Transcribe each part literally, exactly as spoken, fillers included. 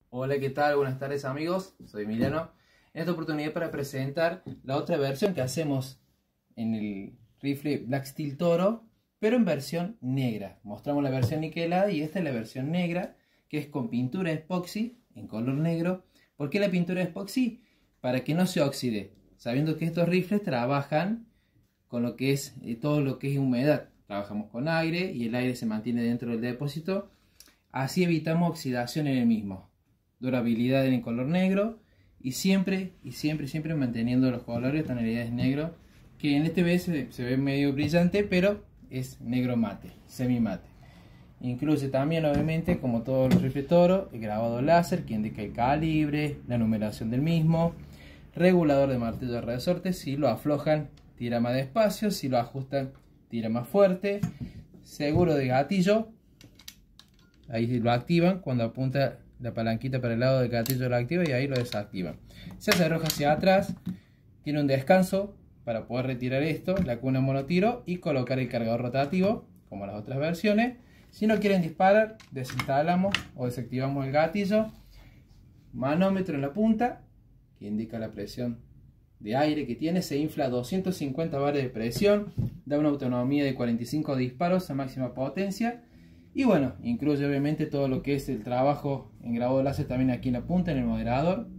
Hola, ¿qué tal? Buenas tardes amigos, soy Emiliano. En esta oportunidad para presentar la otra versión que hacemos en el rifle Black Steel Toro, pero en versión negra. Mostramos la versión niquelada y esta es la versión negra, que es con pintura epoxi en color negro. ¿Por qué la pintura epoxi? Para que no se oxide, sabiendo que estos rifles trabajan con lo que es eh, todo lo que es humedad. Trabajamos con aire y el aire se mantiene dentro del depósito, así evitamos oxidación en el mismo. Durabilidad en el color negro y siempre y siempre siempre manteniendo los colores, tonalidades negro, que en este vez se, se ve medio brillante, pero es negro mate, semi mate. Incluye también, obviamente, como todos los rifles Toro, el grabado láser que indica el calibre, la numeración del mismo, regulador de martillo de resorte, si lo aflojan tira más despacio, si lo ajustan tira más fuerte, seguro de gatillo, ahí lo activan cuando apunta la palanquita para el lado del gatillo, lo activa y ahí lo desactivan. Se hace arroja hacia atrás, tiene un descanso para poder retirar esto, la cuna monotiro y colocar el cargador rotativo como las otras versiones. Si no quieren disparar, desinstalamos o desactivamos el gatillo, manómetro en la punta que indica la presión de aire que tiene, se infla a doscientos cincuenta bares de presión, da una autonomía de cuarenta y cinco disparos a máxima potencia. Y bueno, incluye obviamente todo lo que es el trabajo en grabado láser también aquí en la punta, en el moderador.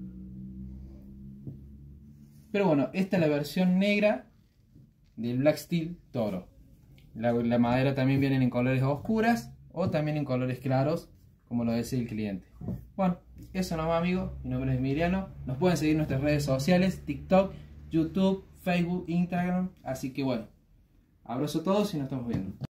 Pero bueno, esta es la versión negra del Black Steel Toro. La, la madera también viene en colores oscuras o también en colores claros, como lo desea el cliente. Bueno, eso nomás amigos, mi nombre es Emiliano. Nos pueden seguir en nuestras redes sociales, TikTok, YouTube, Facebook, Instagram. Así que bueno, abrazo a todos y nos estamos viendo.